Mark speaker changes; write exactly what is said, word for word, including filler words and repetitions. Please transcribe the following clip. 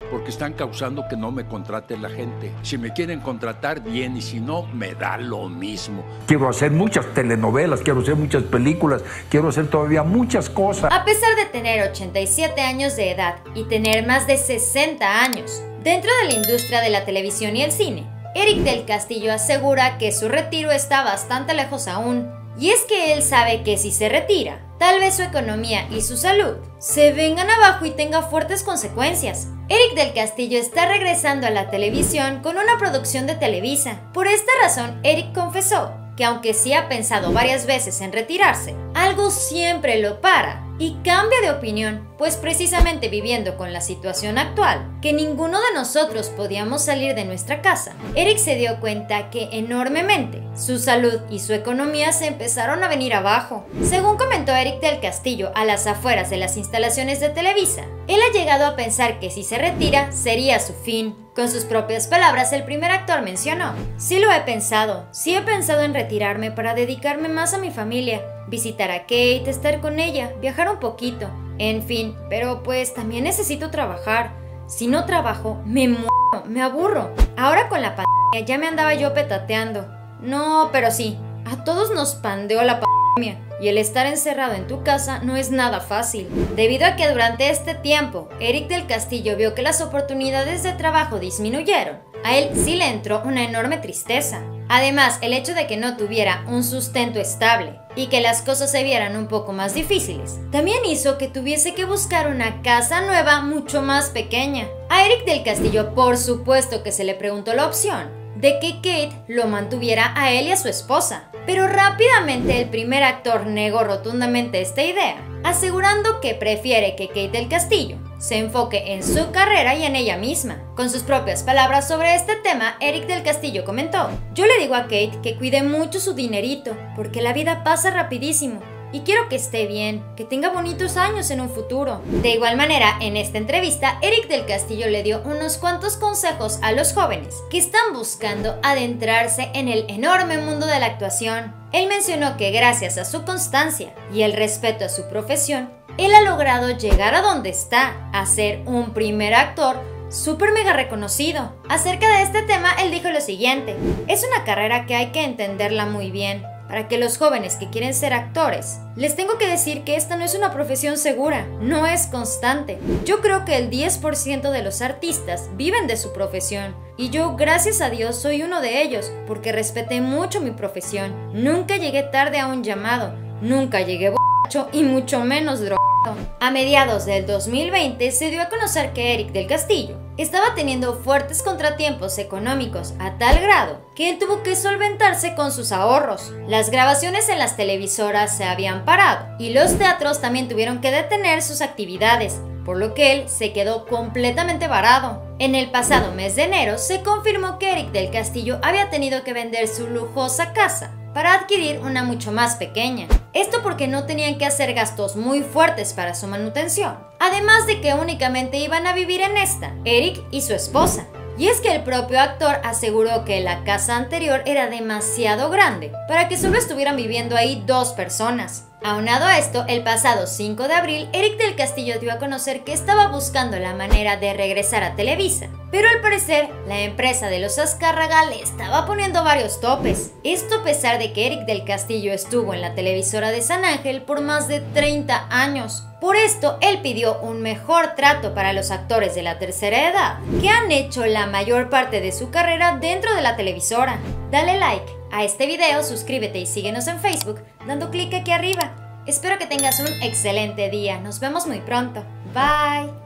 Speaker 1: porque están causando que no me contrate la gente. Si me quieren contratar, bien, y si no, me da lo mismo. Quiero hacer muchas telenovelas, quiero hacer muchas películas, quiero hacer todavía muchas cosas.
Speaker 2: A pesar de tener ochenta y siete años de edad y tener más de sesenta años dentro de la industria de la televisión y el cine, Eric del Castillo asegura que su retiro está bastante lejos aún. Y es que él sabe que si se retira, tal vez su economía y su salud se vengan abajo y tenga fuertes consecuencias. Eric del Castillo está regresando a la televisión con una producción de Televisa. Por esta razón, Eric confesó que aunque sí ha pensado varias veces en retirarse, algo siempre lo para y cambia de opinión, pues precisamente viviendo con la situación actual, que ninguno de nosotros podíamos salir de nuestra casa, Eric se dio cuenta que enormemente su salud y su economía se empezaron a venir abajo. Según comentó Eric del Castillo a las afueras de las instalaciones de Televisa, él ha llegado a pensar que si se retira sería su fin. Con sus propias palabras, el primer actor mencionó: "Sí lo he pensado, sí he pensado en retirarme para dedicarme más a mi familia, visitar a Kate, estar con ella, viajar un poquito, en fin, pero pues también necesito trabajar. Si no trabajo, me muero, me aburro. Ahora con la pandemia ya me andaba yo petateando. No, pero sí, a todos nos pandeó la pandemia. Y el estar encerrado en tu casa no es nada fácil". Debido a que durante este tiempo, Eric del Castillo vio que las oportunidades de trabajo disminuyeron, a él sí le entró una enorme tristeza. Además, el hecho de que no tuviera un sustento estable y que las cosas se vieran un poco más difíciles, también hizo que tuviese que buscar una casa nueva mucho más pequeña. A Eric del Castillo, por supuesto que se le preguntó la opción de que Kate lo mantuviera a él y a su esposa. Pero rápidamente el primer actor negó rotundamente esta idea, asegurando que prefiere que Kate del Castillo se enfoque en su carrera y en ella misma. Con sus propias palabras sobre este tema, Eric del Castillo comentó: "Yo le digo a Kate que cuide mucho su dinerito, porque la vida pasa rapidísimo. Y quiero que esté bien, que tenga bonitos años en un futuro". De igual manera, en esta entrevista, Eric del Castillo le dio unos cuantos consejos a los jóvenes que están buscando adentrarse en el enorme mundo de la actuación. Él mencionó que gracias a su constancia y el respeto a su profesión, él ha logrado llegar a donde está, a ser un primer actor súper mega reconocido. Acerca de este tema, él dijo lo siguiente: "Es una carrera que hay que entenderla muy bien. Para que los jóvenes que quieren ser actores, les tengo que decir que esta no es una profesión segura, no es constante. Yo creo que el diez por ciento de los artistas viven de su profesión, y yo, gracias a Dios, soy uno de ellos, porque respeté mucho mi profesión. Nunca llegué tarde a un llamado, nunca llegué borracho y mucho menos drogado". A mediados del dos mil veinte se dio a conocer que Eric del Castillo estaba teniendo fuertes contratiempos económicos a tal grado que él tuvo que solventarse con sus ahorros. Las grabaciones en las televisoras se habían parado y los teatros también tuvieron que detener sus actividades, por lo que él se quedó completamente varado. En el pasado mes de enero se confirmó que Eric del Castillo había tenido que vender su lujosa casa para adquirir una mucho más pequeña. Esto porque no tenían que hacer gastos muy fuertes para su manutención. Además de que únicamente iban a vivir en esta, Eric y su esposa. Y es que el propio actor aseguró que la casa anterior era demasiado grande para que solo estuvieran viviendo ahí dos personas. Aunado a esto, el pasado cinco de abril, Eric del Castillo dio a conocer que estaba buscando la manera de regresar a Televisa, pero al parecer, la empresa de los Azcárraga le estaba poniendo varios topes. Esto a pesar de que Eric del Castillo estuvo en la televisora de San Ángel por más de treinta años. Por esto, él pidió un mejor trato para los actores de la tercera edad, que han hecho la mayor parte de su carrera dentro de la televisora. Dale like a este video, suscríbete y síguenos en Facebook dando clic aquí arriba. Espero que tengas un excelente día. Nos vemos muy pronto. Bye.